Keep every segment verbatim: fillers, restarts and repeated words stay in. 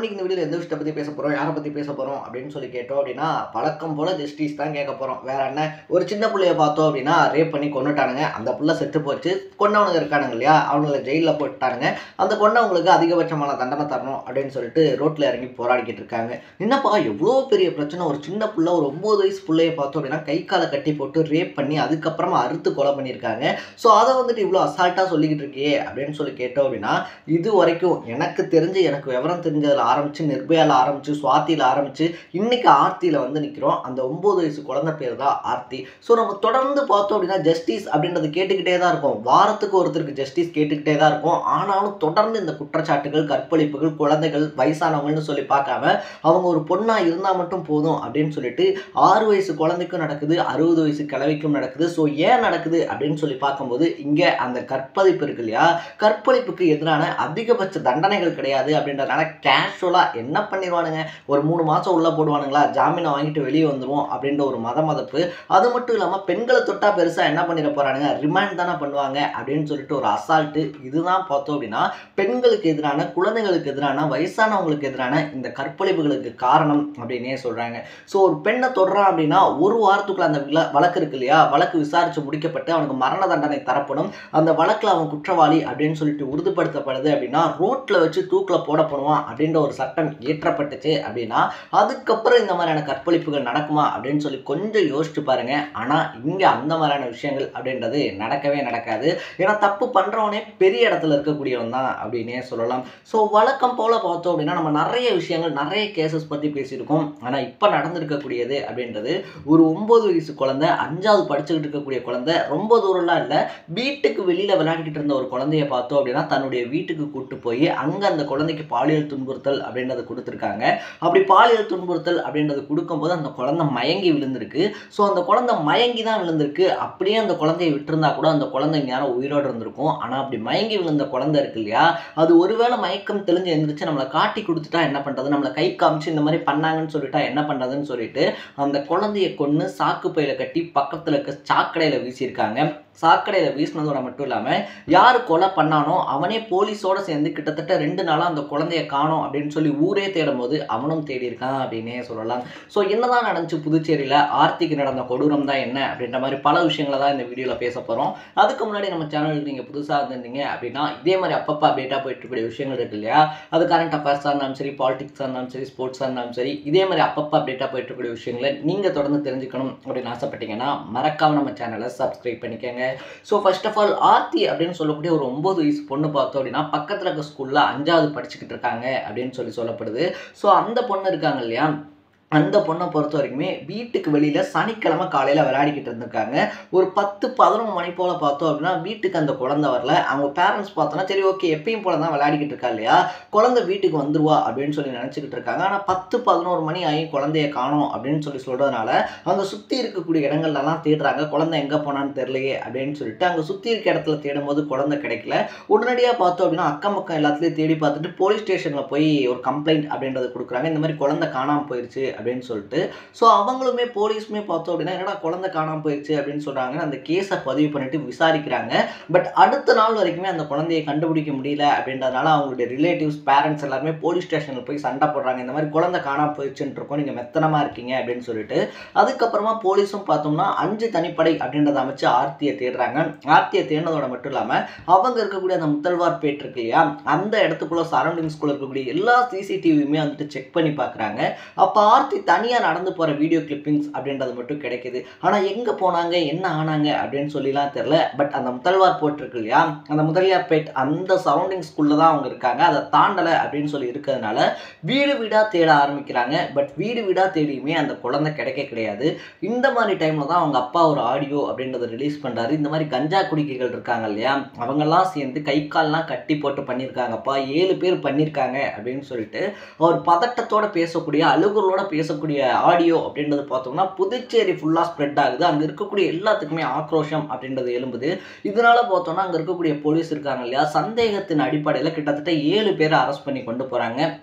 இன்னைக்கு இந்த வீடியோல எந்த விஷயத்தை பத்தி பேச போறோம், யாரை பத்தி பேச போறோம் அப்படின்னு சொல்லி கேட்டோம் அப்படின்னா, வழக்கம் போல ஜஸ்டிஸ் தான் கேட்க போறோம். வேற என்ன, ஒரு சின்ன புள்ளைய பார்த்தோம் அப்படின்னா ரேப் பண்ணி கொன்னுட்டானுங்க. அந்த புள்ள செத்து போச்சு. கொன்னவனுங்க இருக்கானுங்க இல்லையா, அவங்கள ஜெயிலில் போட்டானுங்க. அந்த கொன்னவங்களுக்கு அதிகபட்சமான தண்டனை தரணும் அப்படின்னு சொல்லிட்டு ரோட்ல இறங்கி போராடிக்கிட்டு இருக்காங்க. என்னப்பா எவ்வளோ பெரிய பிரச்சனை, ஒரு சின்ன புள்ள ஒரு ஒன்பது வயசு பிள்ளைய பார்த்தோம் அப்படின்னா கை காலை கட்டி போட்டு ரேப் பண்ணி அதுக்கப்புறமா அறுத்து கொலை பண்ணியிருக்காங்க. ஸோ அதை வந்துட்டு இவ்வளோ அசால்ட்டாக சொல்லிக்கிட்டு இருக்கியே அப்படின்னு சொல்லி கேட்டோம் அப்படின்னா, இது வரைக்கும் எனக்கு தெரிஞ்சு எனக்கு விவரம் தெரிஞ்சதில் ஆரம்பிச்சு, நிர்பயாவில் ஆரம்பிச்சு, சுவாத்தியில் ஆரம்பிச்சு, இன்னைக்கு ஆர்த்தியில் வந்து நிற்கிறோம். அந்த ஒன்பது வயசு குழந்தை பேர் தான் ஆர்த்தி. ஸோ நம்ம தொடர்ந்து பார்த்தோம் அப்படின்னா ஜஸ்டிஸ் அப்படின்றது கேட்டுக்கிட்டே தான் இருக்கும். வாரத்துக்கு ஒருத்தருக்கு ஜஸ்டிஸ் கேட்டுக்கிட்டே தான் இருக்கும். ஆனாலும் தொடர்ந்து இந்த குற்றச்சாட்டுகள், கற்பழிப்புகள், குழந்தைகள், வயசானவங்கன்னு சொல்லி பார்க்காம அவங்க ஒரு பொண்ணா இருந்தால் மட்டும் போதும் அப்படின்னு சொல்லிட்டு ஆறு வயசு குழந்தைக்கும் நடக்குது, அறுபது வயசு கிழவிக்கும் நடக்குது. ஸோ ஏன் நடக்குது அப்படின்னு சொல்லி பார்க்கும்போது இங்கே அந்த கற்பழிப்பு இருக்கு இல்லையா, கற்பழிப்புக்கு எதிரான அதிகபட்ச தண்டனைகள் கிடையாது அப்படின்றதுனால கேஷுவலாக என்ன பண்ணிடுவானுங்க, ஒரு மூணு மாதம் உள்ளே போடுவானுங்களா, ஜாமீனை வாங்கிட்டு வெளியே வந்துடுவோம் அப்படின்ற ஒரு மத மதப்பு. அது மட்டும் இல்லாமல் பெண்களை தொட்டா பெருசாக என்ன பண்ணிட போகிறானுங்க, ரிமாண்ட் தானே பண்ணுவாங்க அப்படின்னு சொல்லிட்டு ஒரு அசால்ட்டு. இதுதான் பார்த்தோம் அப்படின்னா பெண்களுக்கு எதிரான, குழந்தைகளுக்கு எதிரான, வயசானவங்களுக்கு எதிரான இந்த கற்பழிப்புகளுக்கு காரணம் அப்படின்னே சொல்கிறாங்க. ஸோ ஒரு பெண்ணை தொடுறான் அப்படின்னா ஒரு வாரத்துக்குள்ள அந்த வழக்கு இருக்கு இல்லையா, வழக்கு விசாரித்து முடிக்கப்பட்டு அவனுக்கு மரண தண்டனை தரப்படும். அந்த வழக்கில் அவன் குற்றவாளி அப்படின்னு சொல்லிட்டு உறுதிப்படுத்தப்படுது அப்படின்னா ரோட்டில் வச்சு தூக்கில் போடப்படுவான் அப்படின்ற ஒரு சட்டம் இயற்றப்பட்டுச்சு அப்படின்னா அதுக்கப்புறம் இந்த மாதிரியான கற்பழிப்புகள் நடக்குமா அப்படின்னு சொல்லி கொஞ்சம் யோசிச்சு பாருங்க. ஆனால் இங்கே அந்த மாதிரியான விஷயங்கள் அப்படின்றது நடக்கவே நடக்காது. ஏன்னா தப்பு பண்ணுறவனே பெரிய இடத்துல இருக்கக்கூடியவன் தான் அப்படின்னே சொல்லலாம். ஸோ வழக்கம் போல் பார்த்தோம் அப்படின்னா நம்ம நிறைய விஷயங்கள், நிறைய கேசஸ் பற்றி பேசியிருக்கோம். ஆனால் இப்போ நடந்திருக்கக்கூடியது அப்படின்றது ஒரு ஒன்பது வயசு குழந்தை, அஞ்சாவது படிச்சுக்கிட்டு இருக்கக்கூடிய குழந்தை, ரொம்ப தூரம்லாம் இல்லை, வீட்டுக்கு வெளியில் விளையாடிக்கிட்டு இருந்த ஒரு குழந்தைய பார்த்தோம் அப்படின்னா தன்னுடைய வீட்டுக்கு கூட்டு போய் அங்கே அந்த குழந்தைக்கு பாலியல் துன்புறுத்தல் அப்படின்றத கொடுத்துருக்காங்க. அப்படி பாலியல் துன்புறுத்தல் அப்படின்றது கொடுக்கும்போது அந்த குழந்தை மயங்கி விழுந்திருக்கு. ஸோ அந்த குழந்தை மயங்கி தான் விழுந்திருக்கு. அப்படியே அந்த குழந்தையை விட்டுருந்தா கூட அந்த குழந்தை நேரம் உயிரோடு இருந்திருக்கும். ஆனால் அப்படி மயங்கி விழுந்த குழந்தை இருக்கு இல்லையா, அது ஒருவேளை மயக்கம் தெளிஞ்சு எழுந்திரிச்சு நம்மளை காட்டி கொடுத்துட்டா என்ன பண்ணுறது, நம்மளை கை காமிச்சு இந்த மாதிரி பண்ணாங்கன்னு சொல்லிட்டா என்ன பண்ணுறதுன்னு சொல்லிட்டு அந்த குழந்தையை கொன்று சாக்கு பையில கட்டி பக்கத்தில் இருக்க சாக்கடையில் வீசியிருக்காங்க. சாக்கடையில் வீசினதோட மட்டும் இல்லாமல் யார் கொலை பண்ணானோ அவனே போலீஸோடு சேர்ந்து கிட்டத்தட்ட ரெண்டு நாளாக அந்த குழந்தைய காணோம் அப்படின்னு சொல்லி ஊரே தேடும் போது அவனும் தேடி இருக்கான் அப்படின்னே சொல்லலாம். ஸோ என்னதான் நடந்துச்சு புதுச்சேரியில், ஆர்த்திக்கு நடந்த கொடூரம் தான் என்ன அப்படின்ற மாதிரி பல விஷயங்களை தான் இந்த வீடியோவில் பேச போகிறோம். அதுக்கு முன்னாடி நம்ம சேனலுக்கு நீங்கள் புதுசாக இருந்திருந்தீங்க அப்படின்னா இதே மாதிரி அப்பப்போ அப்டேட்டாக போயிட்டு இருக்கக்கூடிய விஷயங்கள் இருக்கு இல்லையா, அது கரண்ட் அஃபேர்ஸாக இருந்தாலும் சரி, பாலிடிக்ஸாக இருந்தாலும் சரி, ஸ்போர்ட்ஸாக இருந்தாலும் சரி, இதே மாதிரி அப்பப்போ அப்டேட்டாக போயிட்டு இருக்கக்கூடிய விஷயங்களை நீங்கள் தொடர்ந்து தெரிஞ்சுக்கணும் அப்படின்னு ஆசைப்பட்டீங்கன்னா மறக்காம நம்ம சேனலை சப்ஸ்கிரைப் பண்ணிக்கங்க. So first of all aarti அப்படின்னு சொல்லக்கூடிய ஒரு ஒன்பது வயசு பொண்ணு பார்த்தோம் அப்படின்னா பக்கத்தில் இருக்க ஸ்கூலில் அஞ்சாவது படிச்சுக்கிட்டு இருக்காங்க அப்படின்னு சொல்லி சொல்லப்படுது. ஸோ அந்த பொண்ணு இருக்காங்க இல்லையா, அந்த பொண்ணை பொறுத்த வரைக்குமே வீட்டுக்கு வெளியில் சனிக்கிழமை காலையில் விளையாடிக்கிட்டு இருந்திருக்காங்க. ஒரு பத்து பதினொன்று மணி போல் பார்த்தோம் அப்படின்னா வீட்டுக்கு அந்த குழந்தை வரல. அவங்க பேரண்ட்ஸ் பார்த்தோன்னா சரி ஓகே எப்பயும் போல தான் விளையாடிக்கிட்டு இருக்கா இல்லையா, குழந்தை வீட்டுக்கு வந்துருவா அப்படின்னு சொல்லி நினச்சிக்கிட்டு இருக்காங்க. ஆனால் பத்து பதினோரு மணி ஆகி குழந்தைய காணோம் அப்படின்னு சொல்லி சொல்கிறதுனால அங்கே சுற்றி இருக்கக்கூடிய இடங்கள்லாம் தேடுறாங்க. குழந்தை எங்கே போனான்னு தெரியலையே அப்படின்னு சொல்லிட்டு அங்கே சுற்றி இருக்க இடத்துல தேடும் போது குழந்தை கிடைக்கல. உடனடியாக பார்த்தோம் அப்படின்னா அக்கம் பக்கம் எல்லாத்துலேயும் தேடி பார்த்துட்டு போலீஸ் ஸ்டேஷனில் போய் ஒரு கம்ப்ளைண்ட் அப்படின்றத கொடுக்குறாங்க. இந்த மாதிரி குழந்தை காணாமல் போயிடுச்சு அப்படின்னு சொல்லிட்டு. ஸோ அவங்களுமே போலீஸுமே பார்த்தோம் அப்படின்னா என்னடா குழந்தை காணாமல் போயிடுச்சு அப்படின்னு சொல்கிறாங்க. அந்த கேஸை பதிவு பண்ணிட்டு விசாரிக்கிறாங்க. பட் அடுத்த நாள் வரைக்குமே அந்த குழந்தையை கண்டுபிடிக்க முடியல அப்படின்றதுனால அவங்களுடைய ரிலேட்டிவ்ஸ், பேரண்ட்ஸ் எல்லாருமே போலீஸ் ஸ்டேஷனில் போய் சண்டை போடுறாங்க. இந்த மாதிரி குழந்தை காணாமல் போயிடுச்சுன்னு இருக்கோம், நீங்கள் மெத்தனமாக இருக்கீங்க அப்படின்னு சொல்லிட்டு. அதுக்கப்புறமா போலீஸும் பார்த்தோம்னா அஞ்சு தனிப்படை அப்படின்றத அமைச்சு ஆர்த்தியை தேடுறாங்க. ஆர்த்தியை தேடினதோட மட்டும் இல்லாமல் அவங்க இருக்கக்கூடிய அந்த முத்தல்வார் பேட் இருக்கு இல்லையா, அந்த இடத்துக்குள்ள சரௌண்டிங்ஸ்குள்ள இருக்கக்கூடிய எல்லா சிசிடிவியுமே வந்துட்டு செக் பண்ணி பார்க்குறாங்க. அப்போ ஆர்த்தி தனியாக நடந்து போகிற வீடியோ கிளிப்பிங்ஸ் அப்படின்றது மட்டும் கிடைக்குது. ஆனால் எங்கே போனாங்க என்ன ஆனாங்க அப்படின்னு சொல்லிலாம் தெரில. பட் அந்த முதல்வார் போட்டிருக்கு இல்லையா, அந்த முதலியார் பேட் அந்த சரௌண்டிங்ஸ்குள்ளே தான் அவங்க இருக்காங்க. அதை தாண்டலை அப்படின்னு சொல்லி இருக்கிறதுனால வீடு வீடாக தேட ஆரம்பிக்கிறாங்க. பட் வீடு வீடாக தேடியுமே அந்த குழந்தை கிடைக்க கிடையாது. இந்த மாதிரி டைமில் தான் அவங்க அப்பா ஒரு ஆடியோ அப்படின்றத ரிலீஸ் பண்ணுறாரு. இந்த மாதிரி கஞ்சா குடிக்கைகள் இருக்காங்க இல்லையா, அவங்கெல்லாம் சேர்ந்து கை கால்லாம் கட்டி போட்டு பண்ணியிருக்காங்கப்பா, ஏழு பேர் பண்ணியிருக்காங்க அப்படின்னு சொல்லிட்டு அவர் பதட்டத்தோடு பேசக்கூடிய, அழுகுறோட பேசக்கூடிய ஆடியோ அப்படின்றது பார்த்தோம்னா புதுச்சேரி ஃபுல்லாக ஸ்ப்ரெட் ஆகுது. அங்கே இருக்கக்கூடிய எல்லாத்துக்குமே ஆக்ரோஷம் அப்படின்றது எழும்புது. இதனால பார்த்தோம்னா அங்கே இருக்கக்கூடிய போலீஸ் இருக்காங்க இல்லையா, சந்தேகத்தின் அடிப்படையில் கிட்டத்தட்ட ஏழு பேரை அரெஸ்ட் பண்ணி கொண்டு போகிறாங்க.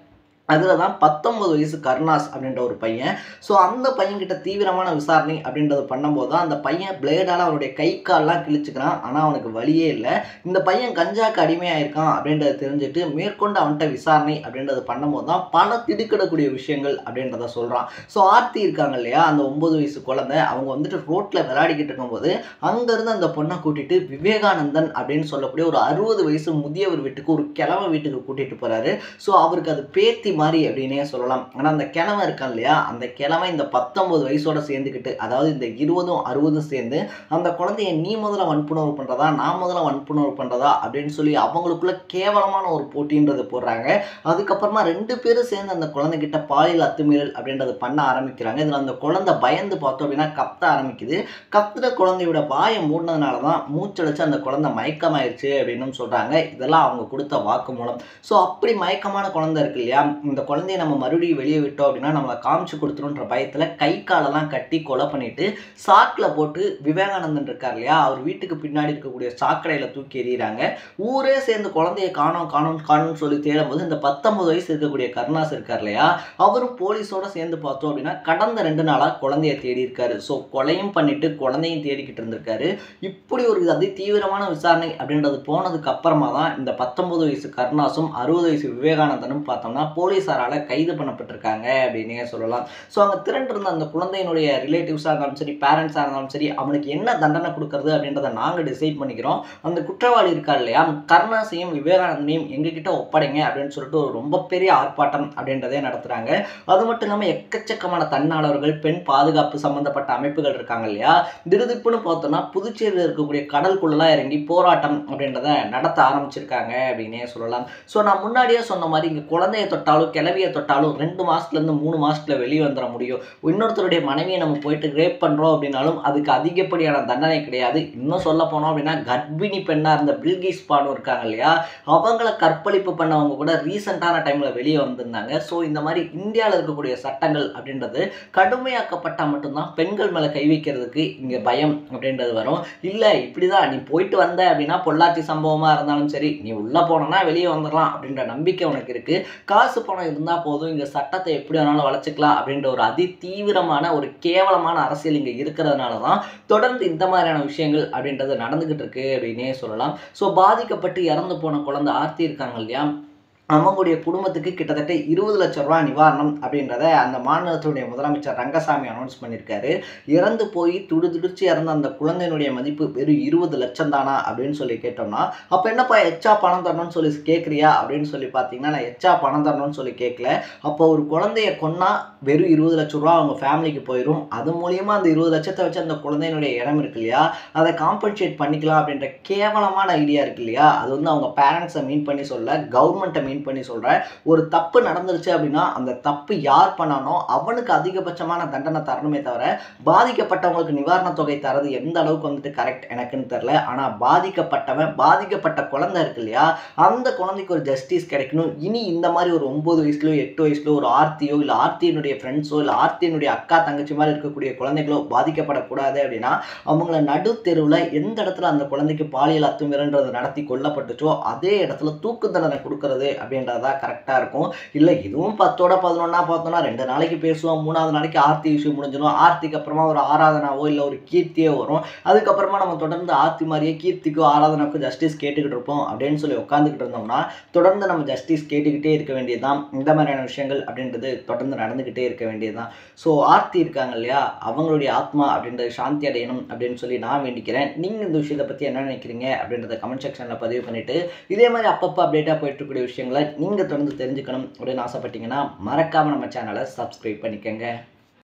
அதில் தான் பத்தொன்பது வயசு கருணாஸ் அப்படின்ற ஒரு பையன். ஸோ அந்த பையன்கிட்ட தீவிரமான விசாரணை அப்படின்றது பண்ணும்போது தான் அந்த பையன் பிளேடால் அவனுடைய கை கால்லாம் கிழிச்சுக்கிறான். ஆனால் அவனுக்கு வழியே இல்லை. இந்த பையன் கஞ்சாக்கு அடிமையாக இருக்கான் அப்படின்றத தெரிஞ்சுட்டு மேற்கொண்டு அவன்கிட்ட விசாரணை அப்படின்றது பண்ணும்போது தான் பல திடுக்கிடக்கூடிய விஷயங்கள் அப்படின்றத சொல்கிறான். ஸோ ஆர்த்தி இருக்காங்க இல்லையா, அந்த ஒம்பது வயசு குழந்தை, அவங்க வந்துட்டு ரோட்டில் விளையாடிக்கிட்டு இருக்கும்போது அங்கேருந்து அந்த பொண்ணை கூட்டிகிட்டு விவேகானந்தன் அப்படின்னு சொல்லக்கூடிய ஒரு அறுபது வயசு முதியவர் வீட்டுக்கு, ஒரு கிழமை வீட்டுக்கு கூட்டிகிட்டு போகிறாரு. ஸோ அவருக்கு அது பேத்தி மாதிரி அப்படின்னே சொல்லலாம். ஆனால் அந்த கிழமை இருக்கான் இல்லையா, அந்த கிழமை இந்த பத்தொன்பது வயசோட சேர்ந்துக்கிட்டு, அதாவது இந்த இருபதும் அறுபதும் சேர்ந்து அந்த குழந்தைய நீ முதல்ல வன்புணர்வு பண்ணுறதா நான் முதல்ல வன்புணர்வு பண்ணுறதா அப்படின்னு சொல்லி அவங்களுக்குள்ள கேவலமான ஒரு போட்டின்றது போடுறாங்க. அதுக்கப்புறமா ரெண்டு பேரும் சேர்ந்து அந்த குழந்தைகிட்ட பாலியல் அத்துமீறல் அப்படின்றத பண்ண ஆரம்பிக்கிறாங்க. இதில் அந்த குழந்தை பயந்து பார்த்தோம் அப்படின்னா கத்த ஆரம்பிக்குது. கத்துற குழந்தையோட வாயை மூடினதுனால தான் மூச்சடைச்சு அந்த குழந்தை மயக்கமாயிருச்சு அப்படின்னு சொல்கிறாங்க. இதெல்லாம் அவங்க கொடுத்த வாக்கு மூலம். ஸோ அப்படி மயக்கமான குழந்தை இருக்கு இல்லையா, இந்த குழந்தைய நம்ம மறுபடியும் வெளியே விட்டோம் அப்படின்னா நம்மளை காமிச்சு கொடுத்துருன்ற பயத்தில் கை காலெல்லாம் கட்டி கொலை பண்ணிட்டு சாக்கில் போட்டு விவேகானந்தன் இருக்கார் இல்லையா, அவர் வீட்டுக்கு பின்னாடி இருக்கக்கூடிய சாக்கடையில் தூக்கி எறிகிறாங்க. ஊரே சேர்ந்து குழந்தைய காணோம் காணோம் காணும்னு சொல்லி தேடும்போது இந்த பத்தொன்பது வயசு இருக்கக்கூடிய கருணாஸ் இருக்கார் இல்லையா, அவரும் போலீஸோட சேர்ந்து பார்த்தோம் அப்படின்னா கடந்த ரெண்டு நாளாக குழந்தைய தேடி இருக்காரு. ஸோ கொலையும் பண்ணிட்டு குழந்தையும் தேடிக்கிட்டு இருந்திருக்காரு. இப்படி ஒரு அதி தீவிரமான விசாரணை அப்படின்றது போனதுக்கு அப்புறமா தான் இந்த பத்தொன்பது வயசு கருணாஸும் அறுபது வயசு விவேகானந்தனும் பார்த்தோம்னா போலீஸாரால் கைது பண்ணப்பட்டிருக்காங்க அப்படின்னே சொல்லலாம். ஸோ அங்கே திரண்டு இருந்த அந்த குழந்தையினுடைய ரிலேட்டிவ்ஸாக இருந்தாலும் சரி, பேரண்ட்ஸாக இருந்தாலும் சரி, அவனுக்கு என்ன தண்டனை கொடுக்கறது அப்படின்றத நாங்கள் டிசைட் பண்ணிக்கிறோம். அந்த குற்றவாளி இருக்கார் இல்லையா, கருணாஸையும் விவேகானந்தனையும் எங்ககிட்ட ஒப்படைங்க அப்படின்னு சொல்லிட்டு ஒரு ரொம்ப பெரிய ஆர்ப்பாட்டம் அப்படின்றதே நடத்துகிறாங்க. அது மட்டும் இல்லாமல் எக்கச்சக்கமான தன்னாளர்கள், பெண் பாதுகாப்பு சம்பந்தப்பட்ட அமைப்புகள் இருக்காங்க இல்லையா, திடுதிப்புன்னு பார்த்தோம்னா புதுச்சேரியில் இருக்கக்கூடிய கடலுக்குள்ளெல்லாம் இறங்கி போராட்டம் அப்படின்றத நடத்த ஆரம்பிச்சிருக்காங்க அப்படின்னே சொல்லலாம். ஸோ நான் முன்னாடியே சொன்ன மாதிரி இங்கே குழந்தைய தொட்டாலும் கிளவியை தொட்டாலும் ரெண்டு மாதத்துலேருந்து மூணு மாதத்துல வெளியே வந்துட முடியும். இன்னொருத்தருடைய மனைவியை நம்ம போயிட்டு ரேப் பண்ணுறோம் அப்படின்னாலும் அதுக்கு அதிகப்படியான தண்டனை கிடையாது. இன்னும் சொல்ல போனோம் அப்படின்னா கர்ப்பிணி பெண்ணாக இருந்த பில்கிஸ் பானு இருக்காங்க இல்லையா, அவங்கள கற்பழிப்பு பண்ணவங்க கூட ரீசெண்டான டைமில் வெளியே வந்திருந்தாங்க. ஸோ இந்த மாதிரி இந்தியாவில் இருக்கக்கூடிய சட்டங்கள் அப்படின்றது கடுமையாக்கப்பட்டால் மட்டும்தான் பெண்கள் மேலே கை வைக்கிறதுக்கு இங்கே பயம் அப்படின்றது வரும். இல்லை இப்படி தான் நீ போயிட்டு வந்த அப்படின்னா பொள்ளாச்சி சம்பவமாக இருந்தாலும் சரி, நீ உள்ளே போனோன்னா வெளியே வந்துடலாம் அப்படின்ற நம்பிக்கை உனக்கு இருக்குது. காசு பணம் இருந்தால் போதும், இங்கே சட்டத்தை எப்படி வேணாலும் வளர்ச்சிக்கலாம் அப்படின்ற ஒரு அதி தீவிரமான ஒரு கேவலமான அரசியல் இங்கே இருக்கிறதுனால தான் தொடர்ந்து இந்த மாதிரியான விஷயங்கள் அப்படின்றது நடந்துகிட்டு இருக்கு அப்படின்னே சொல்லலாம். ஸோ பாதிக்கப்பட்டு இறந்து போன குழந்தை ஆர்த்தி இருக்காங்க இல்லையா, அவங்களுடைய குடும்பத்துக்கு கிட்டத்தட்ட இருபது லட்சம் ரூபாய் நிவாரணம் அப்படின்றத அந்த மாநிலத்தினுடைய முதலமைச்சர் ரங்கசாமி அனௌன்ஸ் பண்ணியிருக்காரு. இறந்து போய் துடு துடிச்சு இறந்த அந்த குழந்தையினுடைய மதிப்பு வெறும் இருபது லட்சம் தானா அப்படின்னு சொல்லி கேட்டோம்னா, அப்போ என்னப்பா எச்சா பணம் தரணும்னு சொல்லி கேட்குறியா அப்படின்னு சொல்லி பார்த்தீங்கன்னா, நான் எச்சா பணம் தரணும்னு சொல்லி கேட்கல. அப்போ ஒரு குழந்தைய கொன்னா வெறும் இருபது லட்சம் ரூபா அவங்க ஃபேமிலிக்கு போயிடும். அது மூலியமாக அந்த இருபது லட்சத்தை வச்சு அந்த குழந்தையினுடைய இடம் இருக்கு இல்லையா, அதை காம்பன்சேட் பண்ணிக்கலாம் அப்படின்ற கேவலமான ஐடியா இருக்கு இல்லையா, அது வந்து அவங்க பேரண்ட்ஸை மீன் பண்ணி சொல்ல, கவர்மெண்ட்டை மீன் பண்ணி சொல்ற. ஒரு தப்பு நடந்துருச்சு அப்படின்னா அந்த தப்பு யார் பண்ணானோ அவனுக்கு அதிகபட்சமான தண்டனை தரணுமே தவிர பாதிக்கப்பட்டவங்களுக்கு நிவாரண தொகை தரது எந்த அளவுக்கு வந்துட்டு கரெக்ட் எனக்குன்னு தெரியல. ஆனா பாதிக்கப்பட்டவன், பாதிக்கப்பட்ட குழந்தை இருக்கு இல்லையா, அந்த குழந்தைக்கு ஒரு ஜஸ்டிஸ் கிடைக்கணும். இனி இந்த மாதிரி ஒரு ஒன்பது வயசுலயோ எட்டு வயசுலயோ ஒரு ஆர்த்தியோ இல்லை ஆர்த்தியினுடைய ஃப்ரெண்ட்ஸோ இல்லை ஆர்த்தியினுடைய அக்கா தங்கச்சி மாதிரி இருக்கக்கூடிய குழந்தைகளோ பாதிக்கப்படக்கூடாது அப்படின்னா அவங்கள நடு தெருவில் எந்த இடத்துல அந்த குழந்தைக்கு பாலியல் அத்துமீறல்ன்றது நடத்தி கொல்லப்பட்டுச்சோ அதே இடத்துல தூக்கு தண்டனை கொடுக்கறது அப்படின்றதா கரெக்டாக இருக்கும். இல்லை இதுவும் பத்தோட பதினொன்னா பார்த்தோம்னா ரெண்டு நாளைக்கு பேசுவோம், மூணாவது நாளைக்கு ஆர்த்தி இஷ்யூ முடிஞ்சிடும். ஆர்த்திக்கு அப்புறமா ஒரு ஆராதனாவோ இல்லை ஒரு கீர்த்தியோ வரும். அதுக்கப்புறமா நம்ம தொடர்ந்து ஆர்த்தி மாதிரியே கீர்த்திக்கோ ஆராதனாக்கோ ஜஸ்டிஸ் கேட்டுக்கிட்டு இருப்போம் அப்படின்னு சொல்லி உட்காந்துக்கிட்டு இருந்தோம்னா தொடர்ந்து நம்ம ஜஸ்டிஸ் கேட்டுக்கிட்டே இருக்க வேண்டியதுதான். இந்த மாதிரியான விஷயங்கள் அப்படின்றது தொடர்ந்து நடந்துக்கிட்டே இருக்க வேண்டியதுதான். ஸோ ஆர்த்தி இருக்காங்க இல்லையா, அவங்களுடைய ஆத்மா அப்படின்றது சாந்தி அடையணும் அப்படின்னு சொல்லி நான் வேண்டிக்கிறேன். நீங்கள் இந்த விஷயத்தை பற்றி என்ன நினைக்கிறீங்க அப்படின்றத கமெண்ட் செக்ஷனில் பதிவு பண்ணிவிட்டு இதே மாதிரி அப்பப்போ அப்டேட்டாக போயிட்டு இருக்கக்கூடிய விஷயங்களை நீங்கள் தொடர்ந்து தெரிஞ்சுக்கணும் அப்படின்னு ஆசைப்பட்டீங்கன்னா மறக்காமல் நம்ம சேனலை சப்ஸ்கிரைப் பண்ணிக்கோங்க.